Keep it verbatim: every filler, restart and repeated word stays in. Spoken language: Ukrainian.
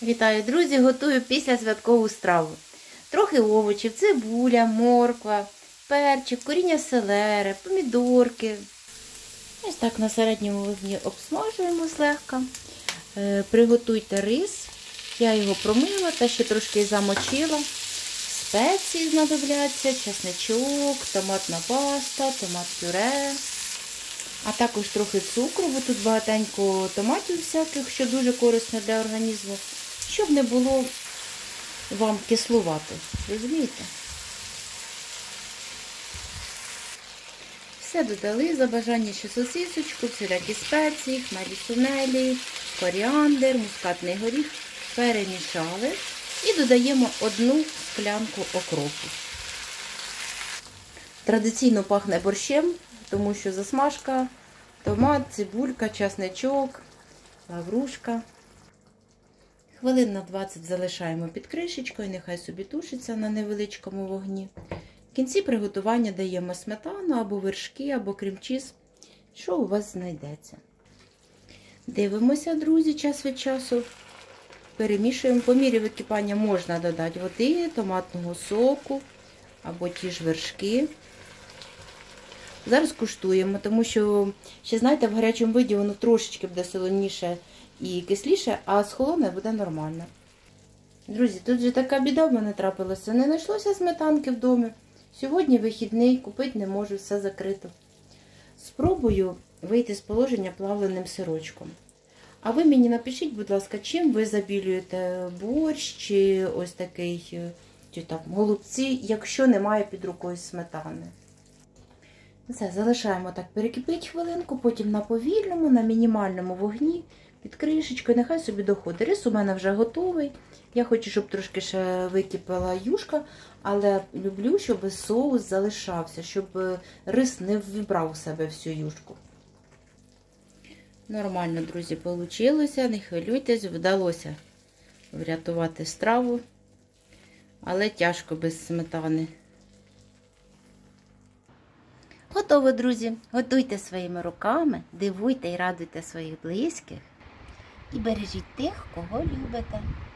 Вітаю, друзі! Готую післясвяткову страву. Трохи овочів, цибуля, морква, перчик, коріння селери, помідорки. Ось так на середньому вогні обсмажуємо злегка. Е, приготуйте рис. Я його промила та ще трошки замочила. Спеції знадобляться, чесничок, томатна паста, томат-пюре. А також трохи цукру, бо тут багатенько томатів всяких, що дуже корисно для організму, щоб не було вам кислувати. Розумієте? Все додали, за бажання ще сосисочку, всілякі спеції, хмелі сунелі, коріандр, мускатний горіх. Перемішали і додаємо одну склянку окропу. Традиційно пахне борщем, тому що засмажка, томат, цибулька, чесничок, лаврушка. Хвилин на двадцять залишаємо під кришечкою, нехай собі тушиться на невеличкому вогні. В кінці приготування даємо сметану або вершки, або крем-чіз, що у вас знайдеться. Дивимося, друзі, час від часу. Перемішуємо. По мірі википання можна додати води, томатного соку або ті ж вершки. Зараз куштуємо, тому що, ще знаєте, в гарячому виді воно трошечки буде солоніше і кисліше, а з холодне буде нормально. Друзі, тут же така біда в мене трапилася. Не знайшлося сметанки в домі. Сьогодні вихідний, купити не можу, все закрито. Спробую вийти з положення плавленим сирочком. А ви мені напишіть, будь ласка, чим ви забілюєте борщ чи ось такий, чи там, голубці, якщо немає під рукою сметани. Все, залишаємо так перекипить хвилинку, потім на повільному, на мінімальному вогні, під кришечкою, нехай собі доходить. Рис у мене вже готовий. Я хочу, щоб трошки ще википала юшка, але люблю, щоб соус залишався, щоб рис не вібрав у себе всю юшку. Нормально, друзі, вийшло, не хвилюйтесь, вдалося врятувати страву, але тяжко без сметани. Готово, друзі. Готуйте своїми руками, дивуйте і радуйте своїх близьких і бережіть тих, кого любите.